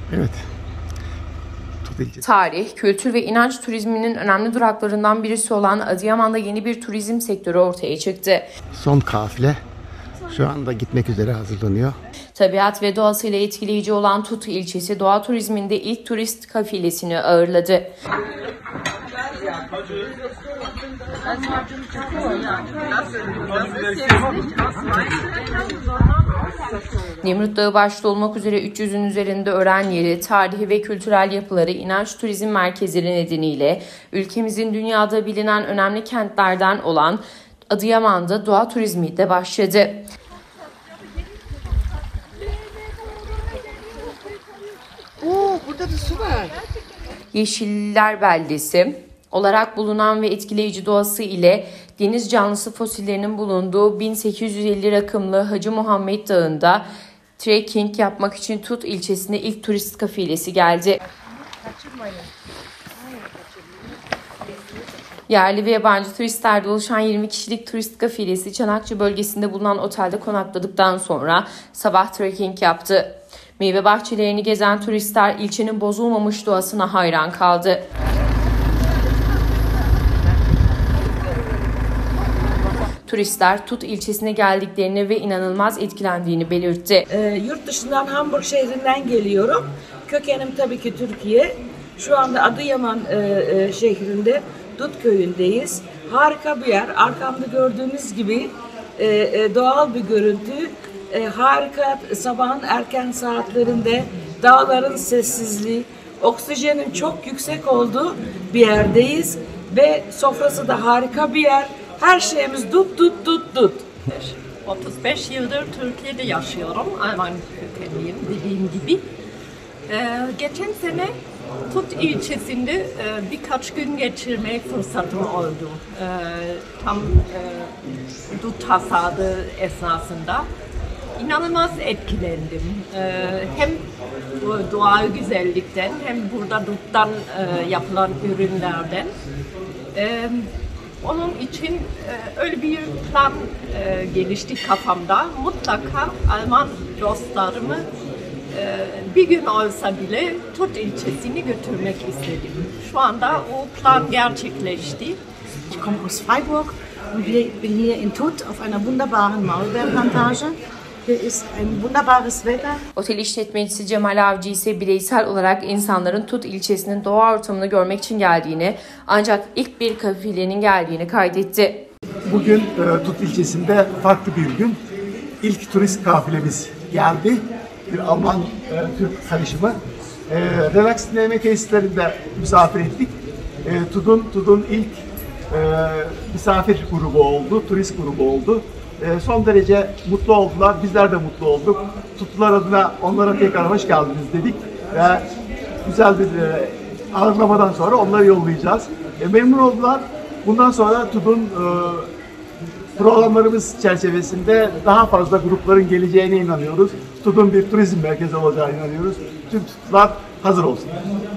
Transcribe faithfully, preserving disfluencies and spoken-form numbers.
Evet. Tarih, kültür ve inanç turizminin önemli duraklarından birisi olan Adıyaman'da yeni bir turizm sektörü ortaya çıktı. Son kafile şu anda gitmek üzere hazırlanıyor. Tabiat ve doğasıyla etkileyici olan Tut ilçesi doğa turizminde ilk turist kafilesini ağırladı. Nemrut Dağı başta olmak üzere üç yüzün üzerinde öğren yeri, tarihi ve kültürel yapıları, inanç turizm merkezleri nedeniyle ülkemizin dünyada bilinen önemli kentlerden olan Adıyaman'da doğa turizmi de başladı. Oo, burada da su var. Yeşiller Beldesi olarak bulunan ve etkileyici doğası ile deniz canlısı fosillerinin bulunduğu bin sekiz yüz elli rakımlı Hacı Muhammed Dağı'nda trekking yapmak için Tut ilçesine ilk turist kafilesi geldi. Yerli ve yabancı turistlerle oluşan yirmi kişilik turist kafilesi Çanakçı bölgesinde bulunan otelde konakladıktan sonra sabah trekking yaptı. Meyve bahçelerini gezen turistler ilçenin bozulmamış doğasına hayran kaldı. Turistler Tut ilçesine geldiklerini ve inanılmaz etkilendiğini belirtti. Ee, yurt dışından Hamburg şehrinden geliyorum. Kökenim tabii ki Türkiye. Şu anda Adıyaman e, e, şehrinde Dut köyündeyiz. Harika bir yer. Arkamda gördüğünüz gibi e, e, doğal bir görüntü. E, harika sabahın erken saatlerinde dağların sessizliği, oksijenin çok yüksek olduğu bir yerdeyiz. Ve sofrası da harika bir yer. Her şeyimiz dut dut dut dut. otuz beş yıldır Türkiye'de yaşıyorum. Alman kökenliyim dediğim gibi. Ee, geçen sene Tut ilçesinde e, birkaç gün geçirme fırsatım oldu. Ee, tam e, dut hasadı esnasında. İnanılmaz etkilendim. Ee, hem bu doğal güzellikten hem burada duttan e, yapılan ürünlerden. Ee, Onun için e, öyle bir plan e, gelişti kafamda. Mutlaka Alman dostlarımı e, bir gün olsa bile Tut ilçesini götürmek istedim. Şu anda o plan gerçekleşti. Ich komme aus Freiburg und bin hier in Tut auf einer wunderbaren Maulbeerplantage. Hier ist ein wunderbares Wetter. Otel işletmecisi Cemal Avcı ise bireysel olarak insanların Tut ilçesinin doğa ortamını görmek için geldiğini ancak ilk bir kafilenin geldiğini kaydetti. Bugün e, Tut ilçesinde farklı bir gün. İlk turist kafilemiz geldi. Bir Alman-Türk karışımı. E, Relax dinleme tesislerinde misafir ettik. E, Tut'un Tut'un ilk e, misafir grubu oldu, turist grubu oldu. E, son derece mutlu oldular, bizler de mutlu olduk. Tutlular adına onlara tekrar hoş geldiniz dedik ve güzel bir e, ağırlamadan sonra onları yollayacağız. E, memnun oldular. Bundan sonra Tut'un e, programlarımız çerçevesinde daha fazla grupların geleceğine inanıyoruz. Tut'un bir turizm merkezi olacağına inanıyoruz. Tüm Tutlular hazır olsun.